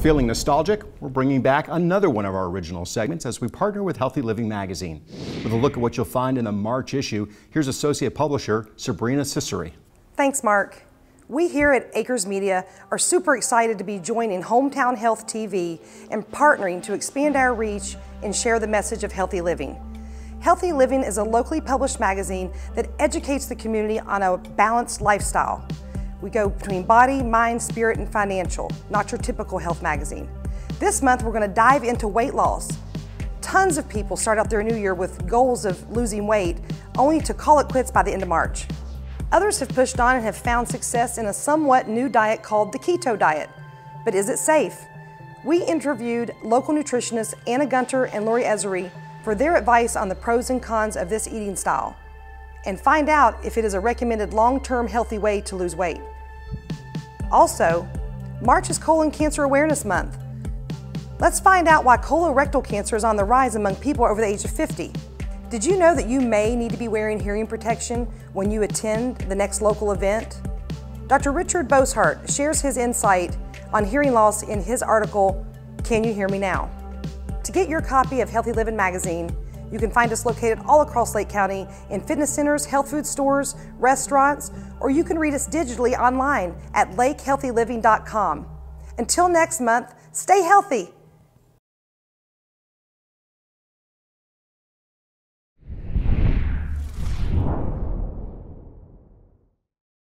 Feeling nostalgic? We're bringing back another one of our original segments as we partner with Healthy Living magazine. With a look at what you'll find in the March issue, here's Associate Publisher Sabrina Ciceri. Thanks, Mark. We here at Akers Media are super excited to be joining Hometown Health TV and partnering to expand our reach and share the message of healthy living. Healthy Living is a locally published magazine that educates the community on a balanced lifestyle. We go between body, mind, spirit, and financial, not your typical health magazine. This month, we're going to dive into weight loss. Tons of people start out their new year with goals of losing weight, only to call it quits by the end of March. Others have pushed on and have found success in a somewhat new diet called the keto diet. But is it safe? We interviewed local nutritionists Anna Gunter and Lori Ezery for their advice on the pros and cons of this eating style, and find out if it is a recommended long-term healthy way to lose weight. Also, March is Colon Cancer Awareness Month. Let's find out why colorectal cancer is on the rise among people over the age of 50. Did you know that you may need to be wearing hearing protection when you attend the next local event? Dr. Richard Boshart shares his insight on hearing loss in his article, Can You Hear Me Now? To get your copy of Healthy Living magazine, you can find us located all across Lake County in fitness centers, health food stores, restaurants, or you can read us digitally online at lakehealthyliving.com. Until next month, stay healthy.